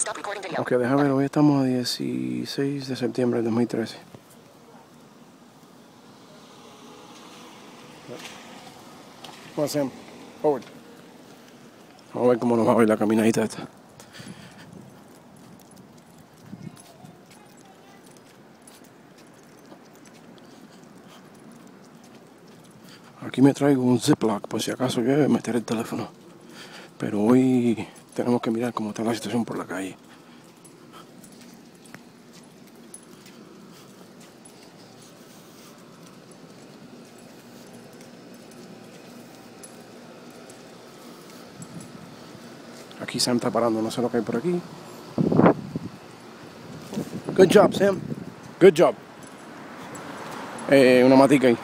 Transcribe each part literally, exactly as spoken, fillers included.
Ok, déjame ver, hoy estamos a dieciséis de septiembre de dos mil trece. Come on, Sam. Forward. Vamos a ver cómo nos va a ver la caminadita esta. Aquí me traigo un Ziploc por si acaso llueve meter el teléfono. Pero hoy tenemos que mirar cómo está la situación por la calle. Aquí Sam está parando, no sé lo que hay por aquí. Good job, Sam. Good job. Eh, una matica ahí.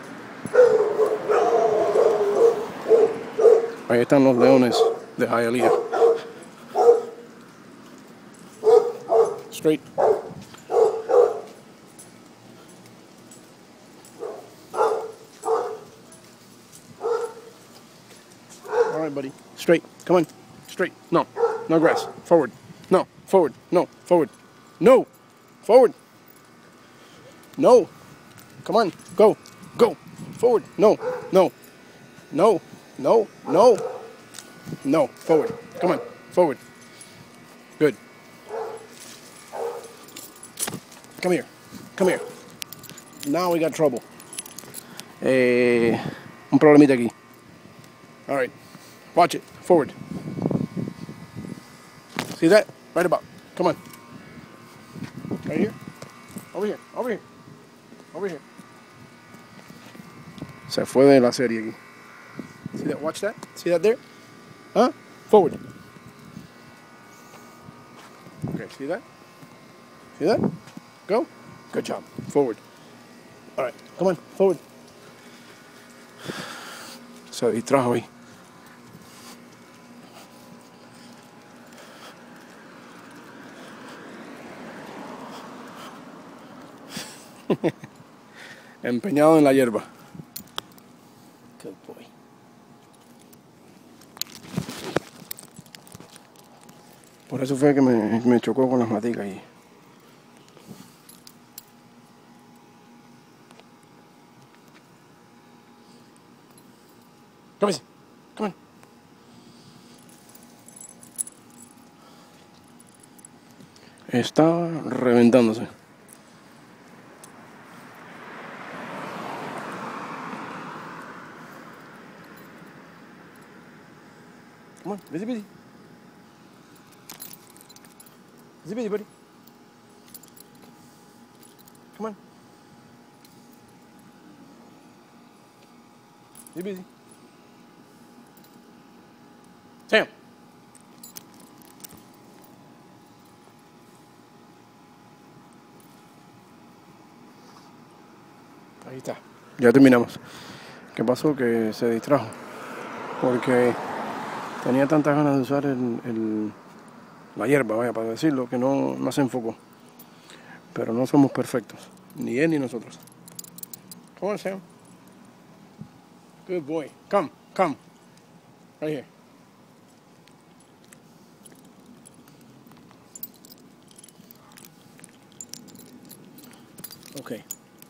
Ahí están los leones de Hialeah. Straight. All right, buddy. Straight. Come on. Straight. No. No grass. Forward. No. Forward. No. Forward. No. Forward. No. Come on. Go. Go. Forward. No. No. No. No. No. No. Forward. Come on. Forward. Good. Come here. Come here. Now we got trouble. Eh, un problemita aquí. All right. Watch it. Forward. See that? Right about. Come on. Right here. Over here. Over here. Over here. Se fue de la serie aquí. See that? Watch that. See that there? Huh? Forward. Okay. See that? See that? Go. Good job. Forward. All right. Come on. Forward. Se distrajo ahí. Empeñado en la hierba. Good boy. Por eso fue que me, me chocó con las maticas ahí. Come on. Come on. Está reventándose. Come on, busy, busy. Busy, busy, buddy. Come on. Busy, busy. Sam. Ahí está. Ya terminamos. ¿Qué pasó? Que se distrajo. Porque tenía tantas ganas de usar el, el, la hierba, vaya, para decirlo, que no, no se enfocó. Pero no somos perfectos. Ni él ni nosotros. Come on, Sam. Good boy. Come, come. Right here. Okay.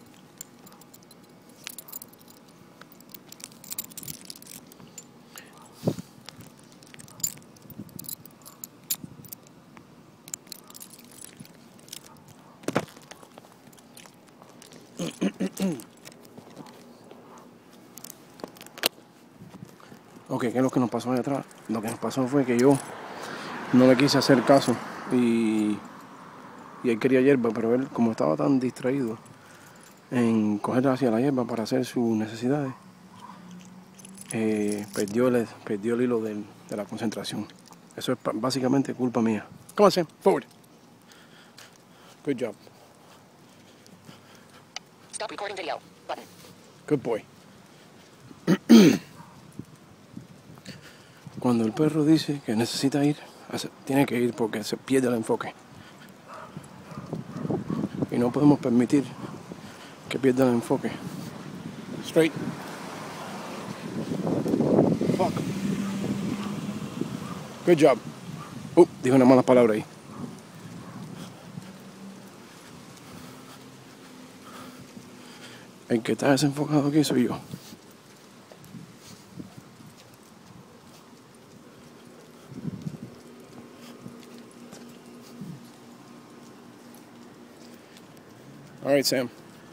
Ok, ¿qué es lo que nos pasó allá atrás? Lo que nos pasó fue que yo no le quise hacer caso y, y él quería hierba, pero él, como estaba tan distraído en coger hacia la hierba para hacer sus necesidades, eh, perdió, el, perdió el hilo del, de la concentración. Eso es básicamente culpa mía. Come on, Sam, forward. Good job. Stop recording video. Button. Good boy. Cuando el perro dice que necesita ir, tiene que ir porque se pierde el enfoque. Y no podemos permitir que pierda el enfoque. Straight. Fuck. Good job. Uh, dijo una mala palabra ahí. El que está desenfocado aquí soy yo. All right, Sam.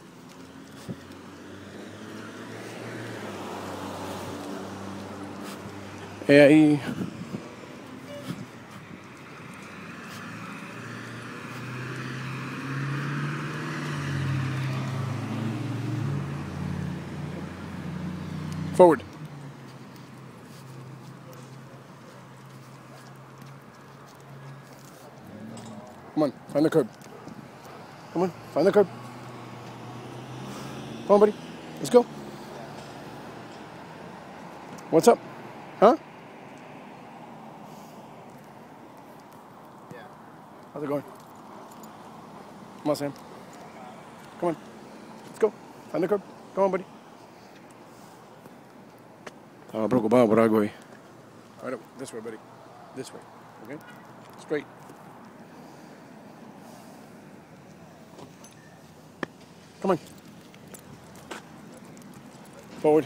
He ahí. Forward. Come on, find the curb. Come on, find the curb. Come on, buddy. Let's go. What's up? Huh? Yeah. How's it going? Come on, Sam. Come on. Let's go. Find the curb. Come on, buddy. Estaba preocupado por algo ahí. Right, this way, buddy. This way. Okay? Straight. Come on. Forward.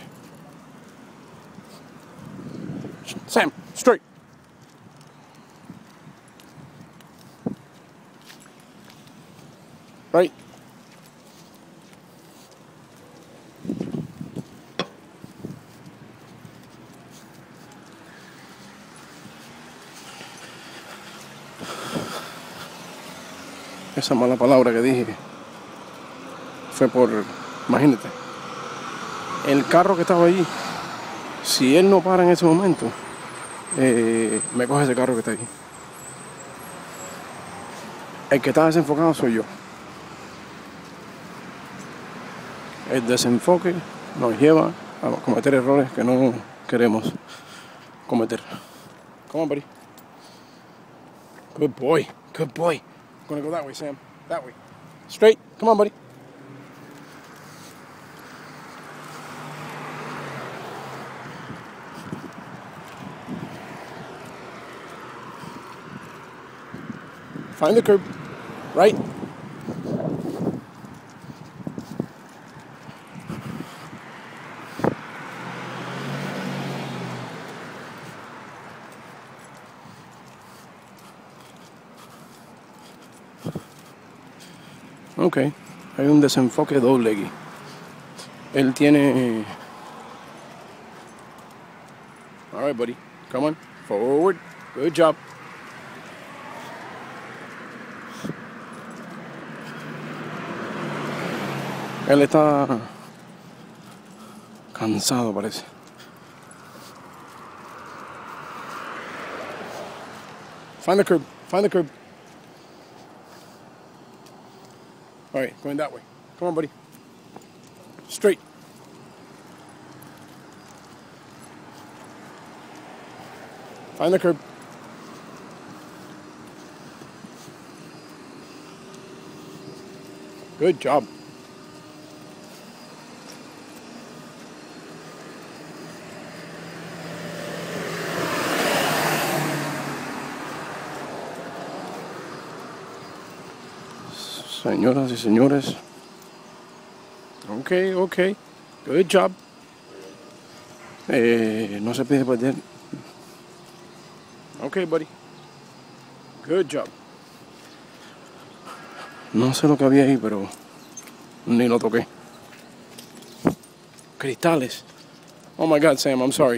Sam, straight. Right. Esa mala palabra que dije fue por, imagínate, el carro que estaba allí, si él no para en ese momento, eh, me coge ese carro que está ahí. El que está desenfocado soy yo. El desenfoque nos lleva a cometer errores que no queremos cometer. Come on, buddy. Good boy. Good boy. I'm gonna go that way, Sam. That way. Straight. Come on, buddy. Find the curb. Right. Ok, hay un desenfoque doble aquí. Él tiene... All right, buddy. Come on. Forward. Good job. Él está cansado, parece. Find the curb. Find the curb. All right, going that way. Come on, buddy. Straight. Find the curb. Good job. Señoras y señores. Ok, ok. Good job. Eh, no se pide perder. Ok, buddy. Good job. No sé lo que había ahí, pero ni lo toqué. Cristales. Oh my God, Sam, I'm sorry.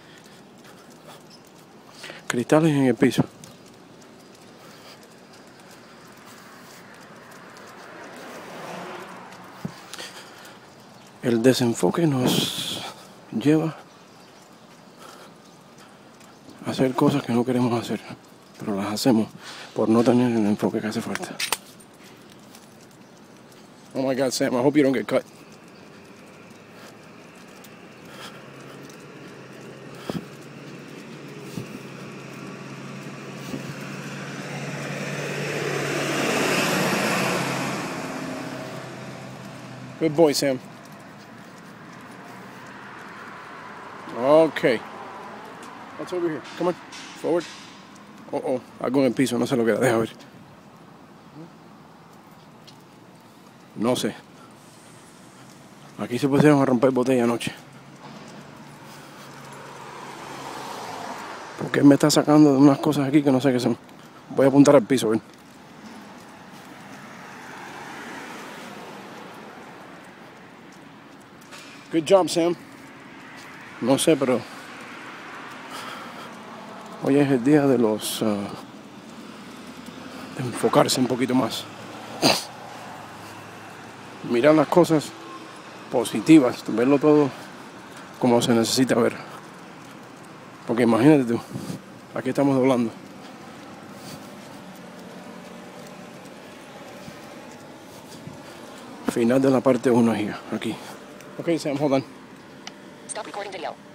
Cristales en el piso. El desenfoque nos lleva a hacer cosas que no queremos hacer, pero las hacemos por no tener el enfoque que hace falta. Oh my God, Sam, I hope you don't get cut. Good boy, Sam. Okay. What's over here? Come on. Forward. Oh, oh. Algo en el piso. No sé lo que era. Deja ver. No sé. Aquí se pusieron a romper botella anoche. Porque él me está sacando de unas cosas aquí que no sé qué son. Voy a apuntar al piso, ven. Good job, Sam. No sé, pero hoy es el día de los uh, de enfocarse un poquito más. Mirar las cosas positivas, verlo todo como se necesita ver. Porque imagínate tú, aquí estamos doblando. Final de la parte uno aquí. Ok, Sam, hold on. Stop recording video.